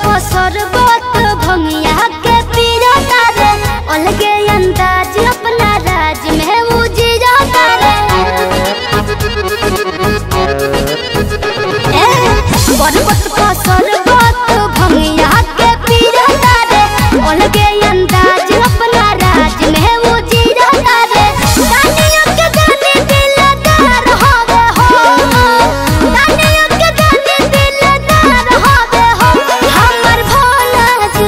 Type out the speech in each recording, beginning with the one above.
शरबत भंगिया के पीरा तारे अलगे अंदाज अपना राज में उजीरा तारे। शरबत भंगिया के पीरा तारे अलगे अंदाज अपना राज में उजीरा तारे। दानियों के गाने दिलदार होवे हो, दानियों के गाने दिलदार होवे हो। हमर भोला जी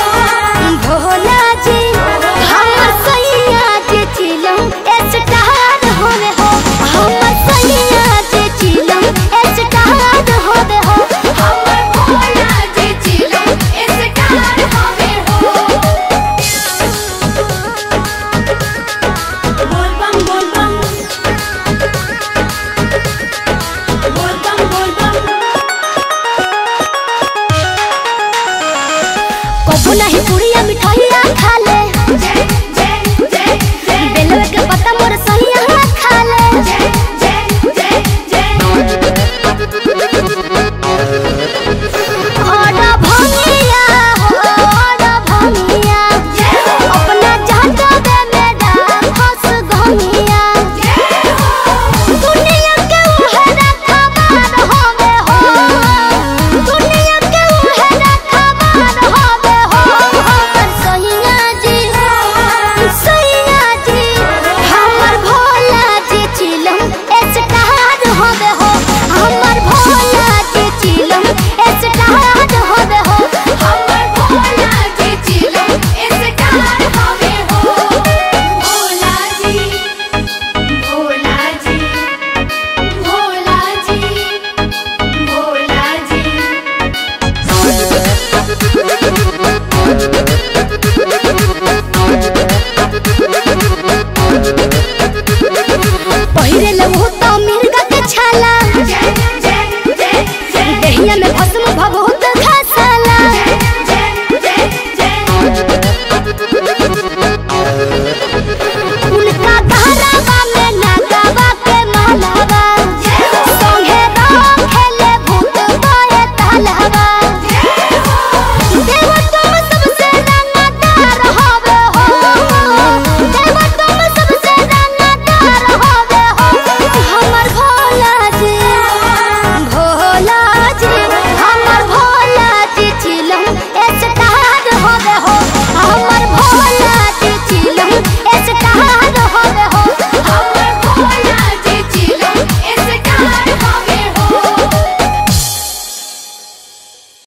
हमर सैया जे चिलम स्टार होवे हो। हमर सैया जे चिलम स्टार होवे हो। हमर भोला जे चिलम स्टार होवे हो। बोल बम बोल बम बोल बम बोल बम। कबू नहीं पुड़िया मिठाई